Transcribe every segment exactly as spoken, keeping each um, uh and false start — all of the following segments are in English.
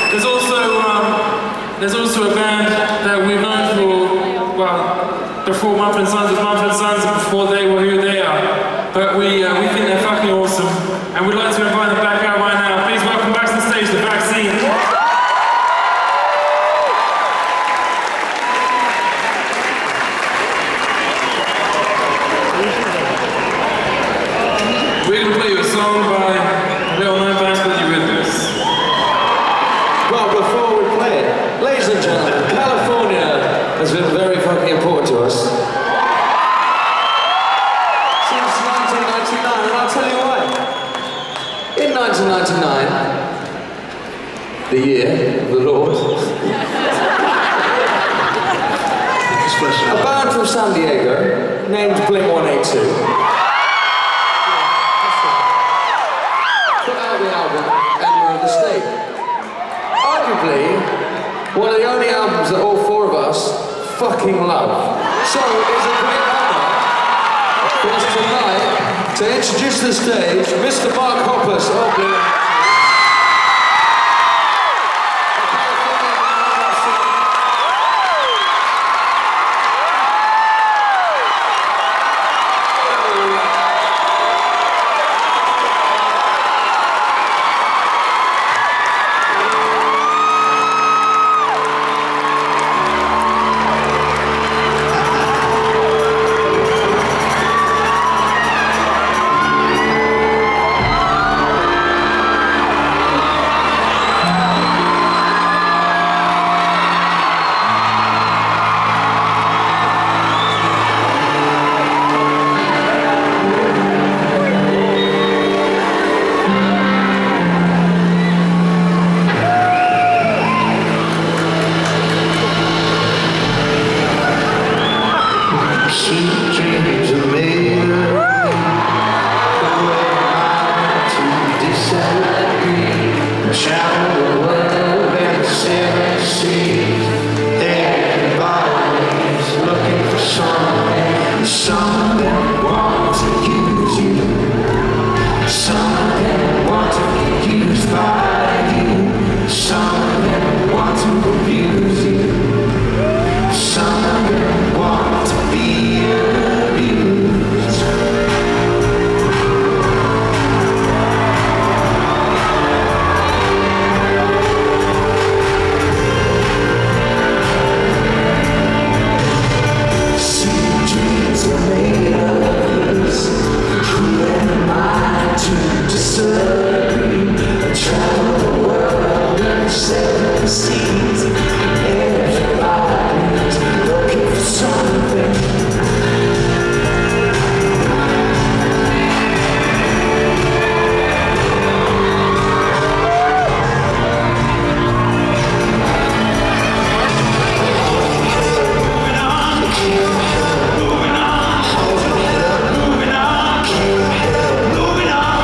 There's also, um, there's also a band that we've known for, well, before Mumford and Sons was Mumford and Sons and before they were who they are. But we, uh, we think they're fucking awesome, and we'd like to invite them back out right now. Please welcome back to the stage, The Vaccine. We're going to play you a song by a little known band called Eurythmics. Well, before we play it, ladies and gentlemen, California has been very fucking important to us since nineteen ninety-nine, and I'll tell you why. In nineteen ninety-nine, the year of the Lord, a band from San Diego named Blink one eighty-two the album Emma of the State. Arguably, one of the only albums that all four of us fucking love. So it's a great honor for us tonight to introduce to the stage Mister Mark Hoppus of Blink.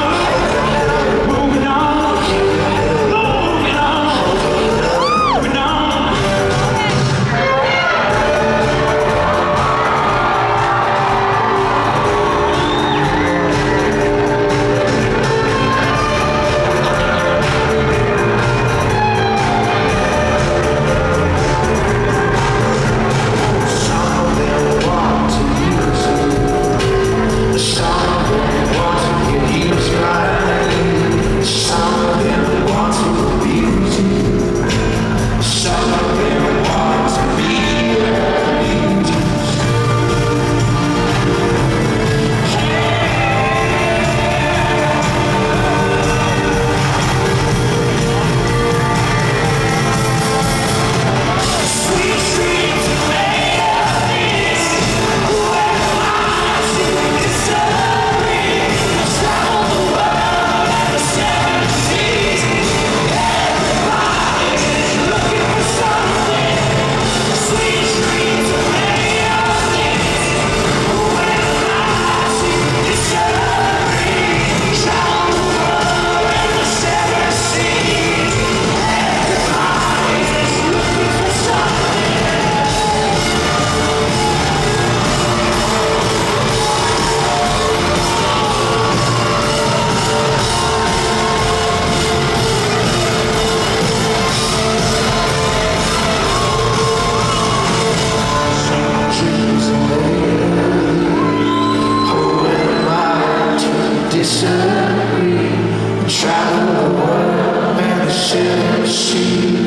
Moving on. till she